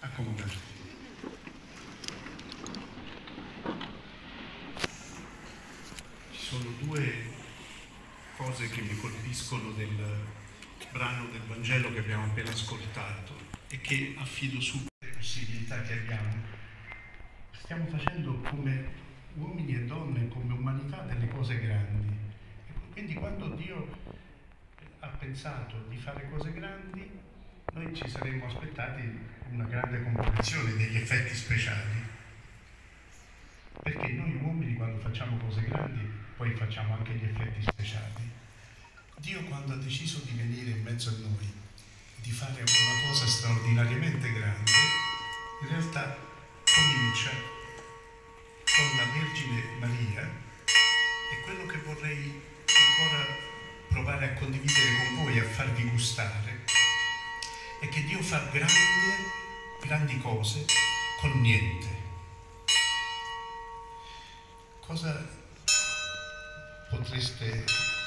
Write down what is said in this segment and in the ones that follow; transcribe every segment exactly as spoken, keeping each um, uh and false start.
Accomodati. Ci sono due cose che mi colpiscono del brano del Vangelo che abbiamo appena ascoltato e che affido subito alle possibilità che abbiamo. Stiamo facendo come uomini e donne, come umanità, delle cose grandi. Quindi quando Dio ha pensato di fare cose grandi, noi ci saremmo aspettati una grande composizione degli effetti speciali. Perché noi uomini quando facciamo cose grandi poi facciamo anche gli effetti speciali. Dio quando ha deciso di venire in mezzo a noi, di fare una cosa straordinariamente grande, in realtà comincia con la Vergine Maria, e quello che vorrei ancora provare a condividere con voi, a farvi gustare, è che Dio fa grandi, grandi cose con niente. Cosa potreste eh,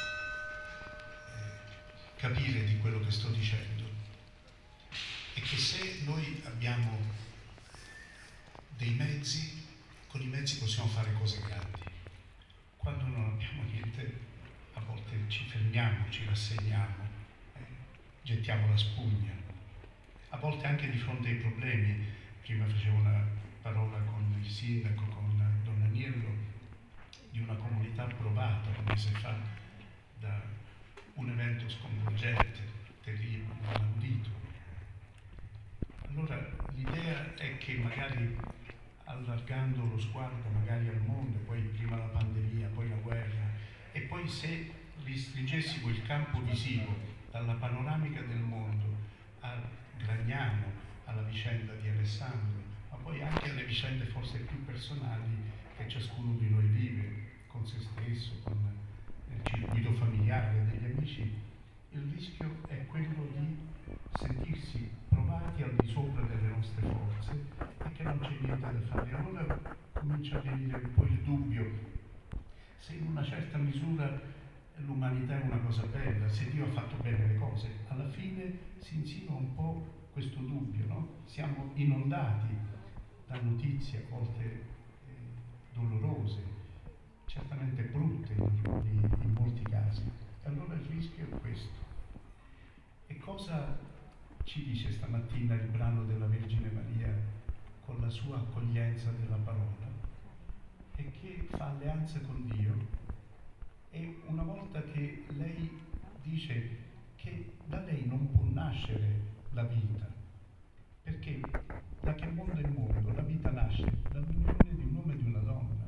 capire di quello che sto dicendo? È che se noi abbiamo dei mezzi, con i mezzi possiamo fare cose grandi. Quando non abbiamo niente, a volte ci fermiamo, ci rassegniamo, eh, gettiamo la spugna. A volte anche di fronte ai problemi. Prima facevo una parola con il sindaco, con Don Aniello, di una comunità provata un mese fa da un evento sconvolgente, terribile, inaudito. Allora l'idea è che magari allargando lo sguardo magari al mondo, poi prima la pandemia, poi la guerra, e poi se ristringessimo il campo visivo dalla panoramica del mondo a Gragnano, alla vicenda di Alessandro, ma poi anche alle vicende forse più personali che ciascuno di noi vive con se stesso, con il circuito familiare degli amici, il rischio è quello di sentirsi provati al di sopra delle nostre forze e che non c'è niente da fare. Allora comincia a venire poi il dubbio se in una certa misura l'umanità è una cosa bella, se Dio ha fatto bene le cose. Alla fine si insinua un po' questo dubbio, no? Siamo inondati da notizie a volte eh, dolorose, certamente brutte in, in molti casi. E allora il rischio è questo. E cosa ci dice stamattina il brano della Vergine Maria con la sua accoglienza della parola? È che fa alleanza con Dio, e una volta che lei dice che da lei non può nascere la vita, perché da che mondo è mondo la vita nasce dall'unione di un uomo e di una donna.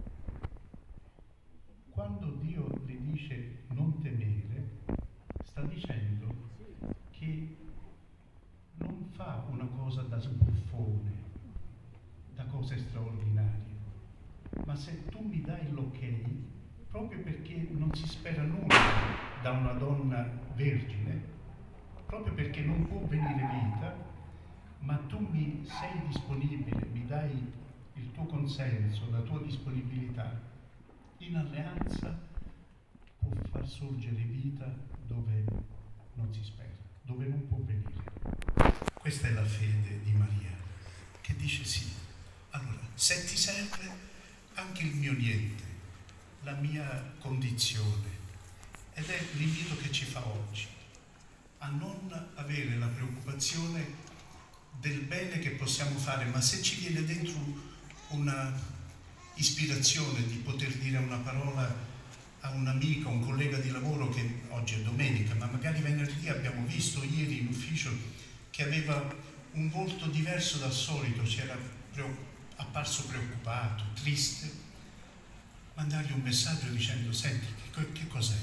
Quando Dio le dice non temere, sta dicendo che non fa una cosa da sbuffone, da cose straordinarie, ma se tu mi dai l'ok, proprio perché non si spera nulla da una donna vergine, proprio perché non può venire vita, ma tu mi sei disponibile, mi dai il tuo consenso, la tua disponibilità, in alleanza può far sorgere vita dove non si spera, dove non può venire. Questa è la fede di Maria, che dice sì. Allora, se ti serve anche il mio niente, la mia condizione, ed è l'invito che ci fa oggi, a non avere la preoccupazione del bene che possiamo fare, ma se ci viene dentro una ispirazione di poter dire una parola a un amico, a un collega di lavoro che oggi è domenica, ma magari venerdì abbiamo visto ieri in ufficio che aveva un volto diverso dal solito, si era apparso preoccupato, triste, mandargli un messaggio dicendo: senti, che, che cos'è?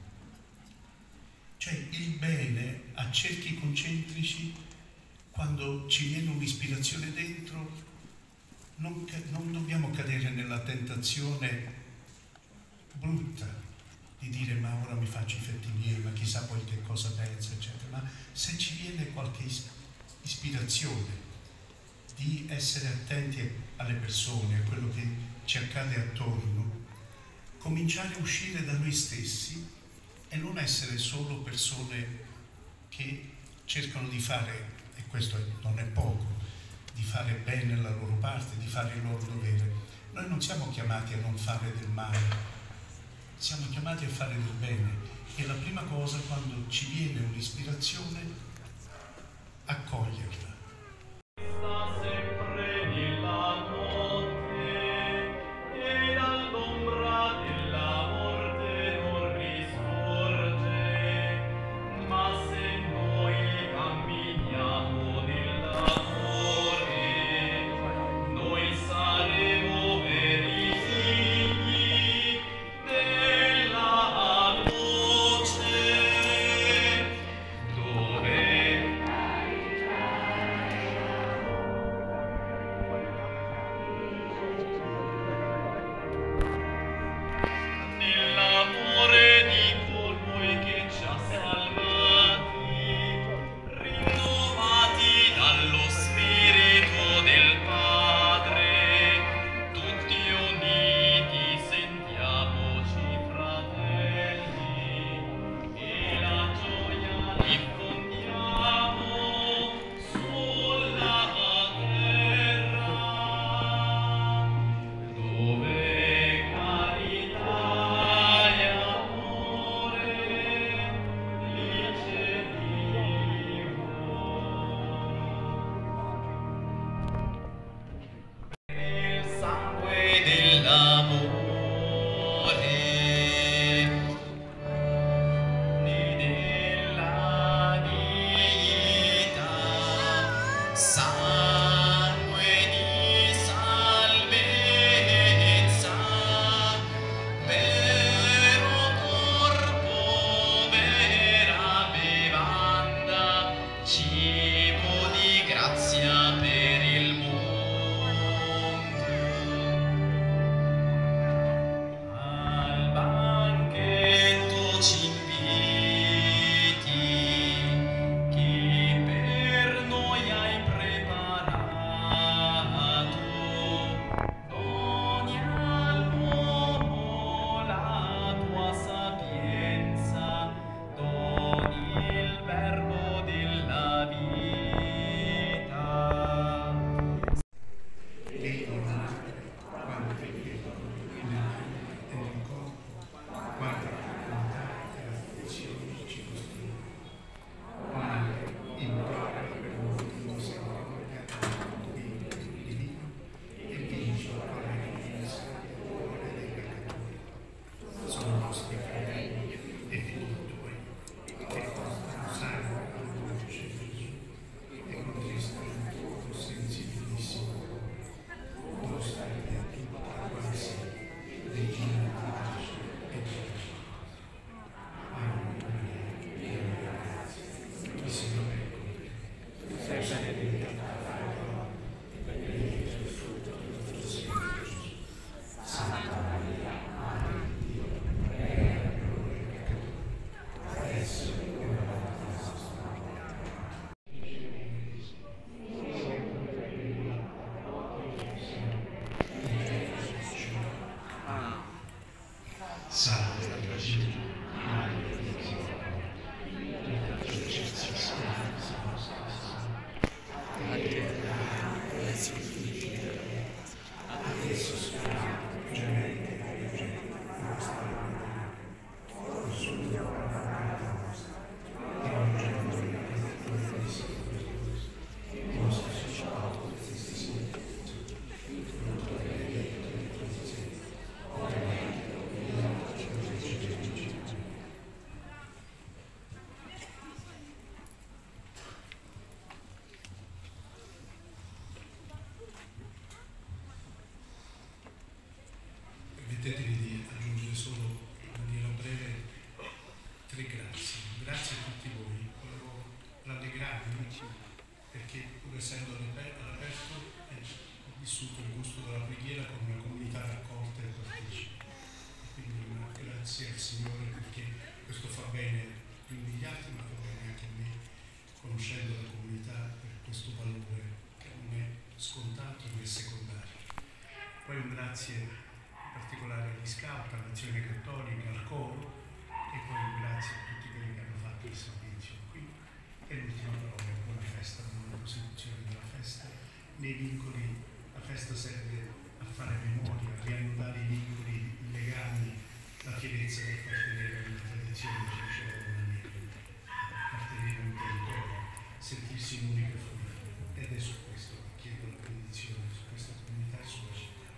Cioè il bene a cerchi concentrici, quando ci viene un'ispirazione dentro, non, non dobbiamo cadere nella tentazione brutta di dire ma ora mi faccio i fatti miei, ma chissà poi che cosa pensa, eccetera. Ma se ci viene qualche ispirazione di essere attenti alle persone, a quello che ci accade attorno, cominciare a uscire da noi stessi e non essere solo persone che cercano di fare, e questo non è poco, fare bene la loro parte, di fare il loro dovere. Noi non siamo chiamati a non fare del male, siamo chiamati a fare del bene, e la prima cosa, quando ci viene un'ispirazione, accoglierla. Permettetemi di aggiungere solo in maniera breve tre grazie. Grazie a tutti voi. Volevo rallegrarmi perché, pur essendo all'aperto, eh, ho vissuto il gusto della preghiera con una comunità raccolta e partecipa. Quindi una grazie al Signore, perché questo fa bene quindi gli altri, ma fa bene anche a me, conoscendo la comunità per questo valore che non è scontato né secondario. Poi un grazie particolare agli scout, all'azione cattolica, al coro, e poi un grazie a tutti quelli che hanno fatto il servizio qui. E l'ultima parola, buona festa, buona prosecuzione della festa, nei vincoli. La festa serve a fare memoria, a riannodare i vincoli, i legami, la fierezza di appartenere a una tradizione, come diceva Donna appartenere a un territorio, sentirsi in unica famiglia. Ed è su questo che chiedo la benedizione, su questa comunità e sulla città.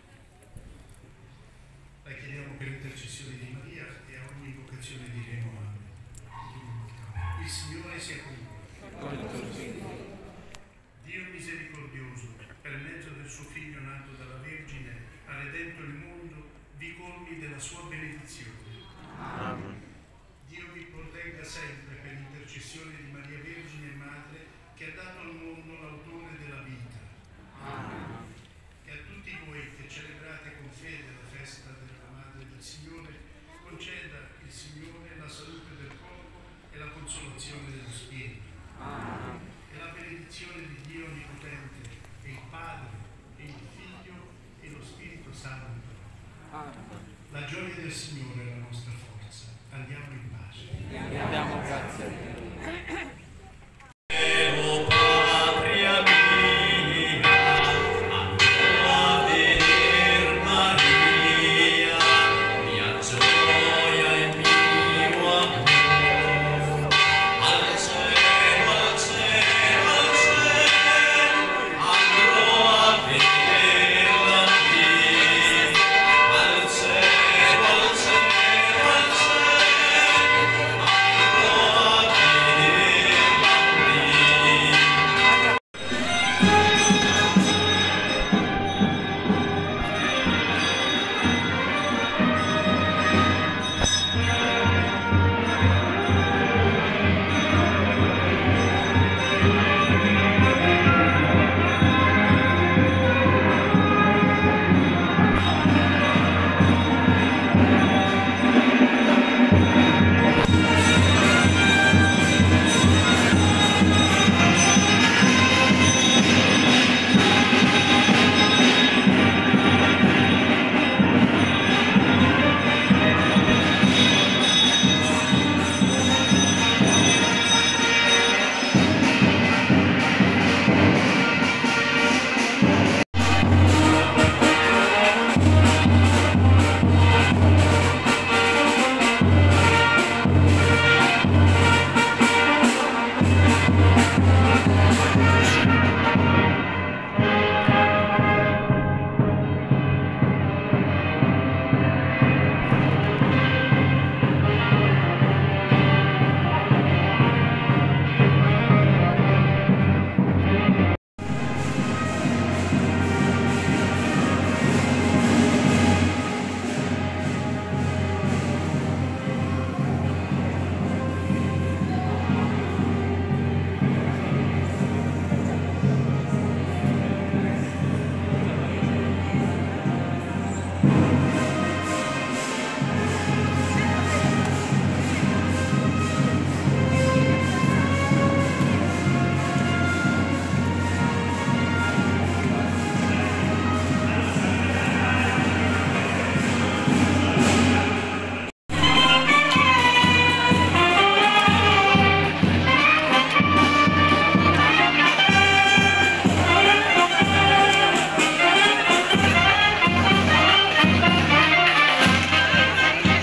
La chiediamo per intercessione di Maria e a ogni invocazione diremo Amen. Il Signore sia con voi. Dio misericordioso, per mezzo del suo Figlio nato dalla Vergine, ha redento il mondo, vi colmi della sua benedizione. Amen. Dio vi protegga sempre per intercessione di Maria Vergine e Madre, che ha dato al mondo l'autore della vita. Amen. E a tutti voi che celebrate con fede la festa della Madre del Signore, conceda il Signore la salute del corpo e la consolazione dello Spirito. Amen. E la benedizione di Dio Onnipotente, e il Padre, e il Figlio, e lo Spirito Santo. Amen. La gioia del Signore